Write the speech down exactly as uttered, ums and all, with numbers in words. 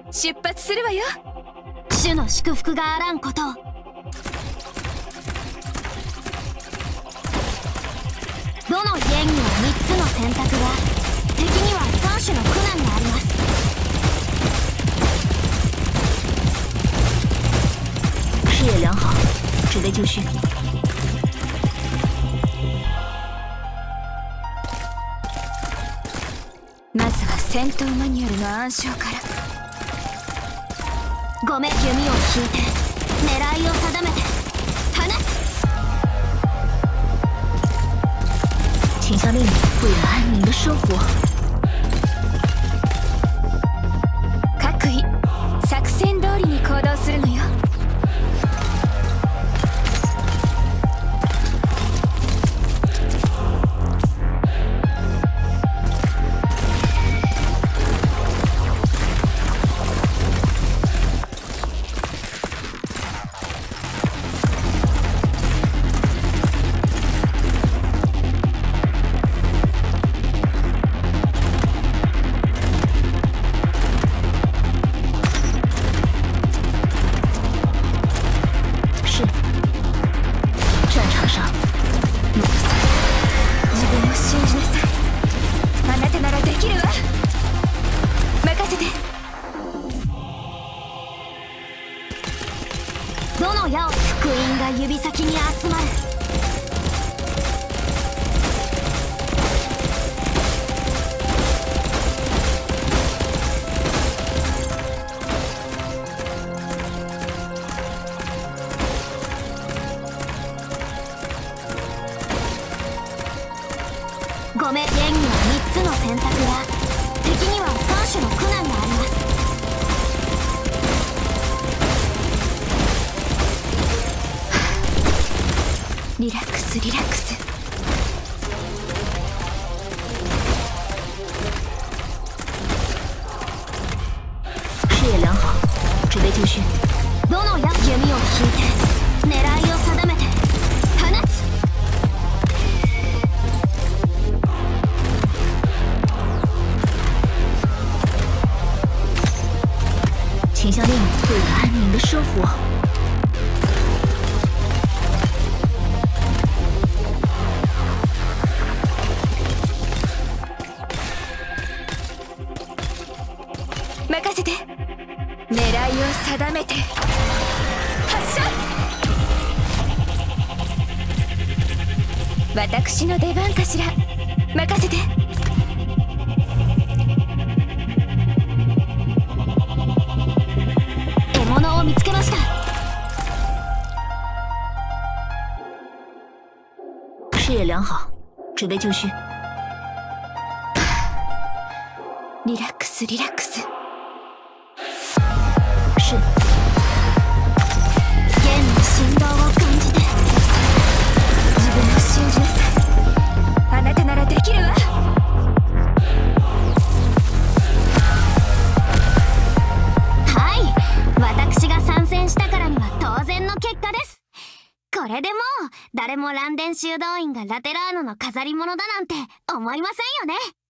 出発するわよ。 主の祝福があらんことを。どの家にはみっつの選択が、敵にはさん種の苦難があります。 视野良好，指挥就绪。 まずは戦闘マニュアルの暗唱から。 ごめん、弓を引いて狙いを定めて放つ。 请下令，为了安宁的生活。 各位、作戦通りに行動するのよ。 どの矢を福音が指先に集まる。ごめん、弦にはみっつの選択が、敵にはさん種の苦難があります。 リラックスリラックス。 视野良好，指挥就绪。 どの矢、弓を引いて狙いを定めて放つ。 请下令，为了安宁的生活。 任せて。狙いを定めて発射。私の出番かしら。任せて。 獲物を見つけました。 视野良好，指挥就绪。 リラックスリラックス。 是。 弦の振動を感じて。 自分を信じなさい。あなたならできるわ。 はい、私が参戦したからには当然の結果です。これでもう誰もランデン修道院がラテラーノの飾り物だなんて思いませんよね。